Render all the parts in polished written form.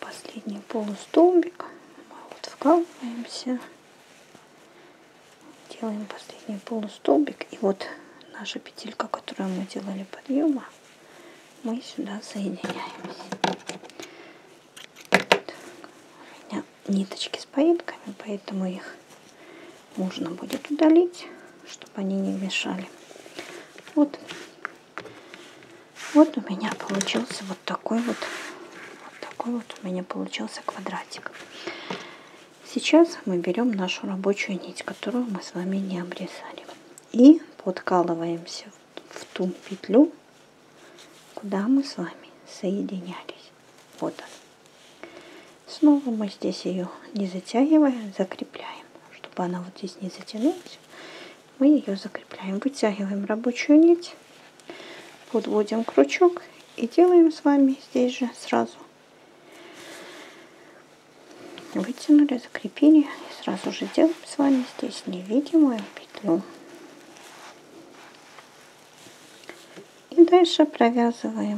последний полустолбик. Мы вот вкалываемся, делаем последний полустолбик, и вот наша петелька, которую мы делали подъема, мы сюда соединяемся. У меня ниточки с поилками, поэтому их можно будет удалить, чтобы они не мешали. Вот у меня получился вот такой вот у меня получился квадратик. Сейчас мы берем нашу рабочую нить, которую мы с вами не обрезали, и подкалываемся в ту петлю, куда мы с вами соединялись. Вот она. Снова мы здесь ее не затягиваем, закрепляем, чтобы она вот здесь не затянулась. Мы ее закрепляем, вытягиваем рабочую нить, подводим крючок и делаем с вами здесь же сразу. Вытянули, закрепили и сразу же делаем с вами здесь невидимую петлю. И дальше провязываем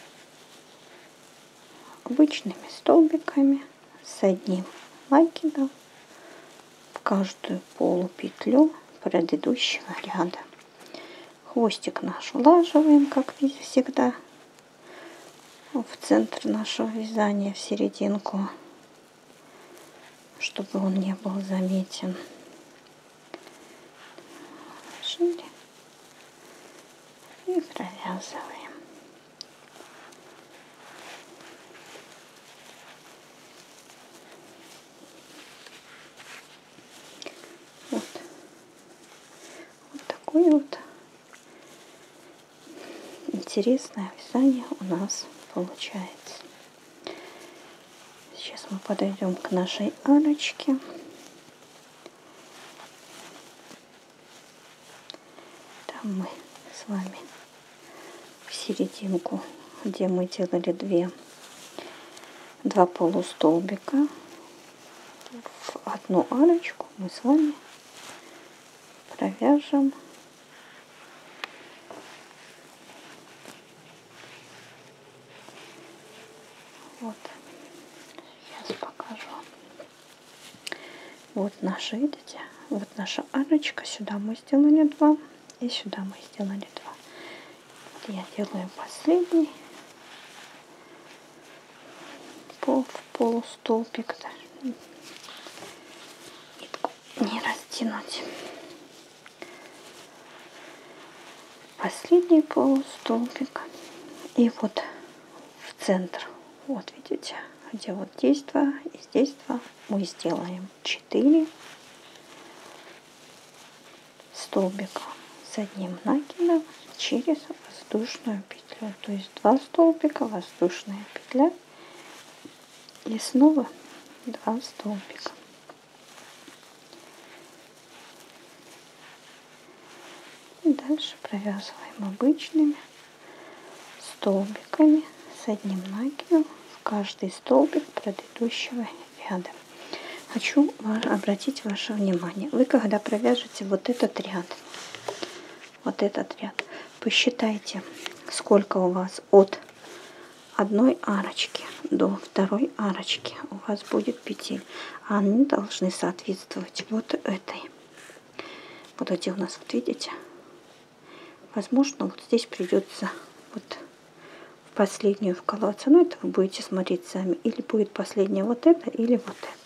обычными столбиками с одним накидом в каждую полупетлю предыдущего ряда. Хвостик наш улаживаем, как всегда, в центр нашего вязания, в серединку, чтобы он не был заметен. Положили и провязываем. Вот такое вот интересное вязание у нас получается. Сейчас мы подойдем к нашей арочке. Там мы с вами в серединку, где мы делали два полустолбика, в одну арочку мы с вами провяжем вот. Сейчас покажу. Вот наша, видите, вот наша арочка. Сюда мы сделали 2, и сюда мы сделали 2. Вот я делаю последний полустолбик. Нитку не растянуть. Последний полустолбик. И вот в центр, вот видите, где вот здесь 2 и здесь 2, мы сделаем 4 столбика с одним накидом через воздушную петлю. То есть 2 столбика, воздушная петля и снова 2 столбика. И дальше провязываем обычными столбиками с одним накидом в каждый столбик предыдущего ряда. Хочу обратить ваше внимание. Вы когда провяжете вот этот ряд, посчитайте, сколько у вас от одной арочки до второй арочки у вас будет петель. Они должны соответствовать вот этой. Вот где у нас, вот видите, возможно, вот здесь придется вот в последнюю вкалываться. Но это вы будете смотреть сами. Или будет последняя вот это, или вот это.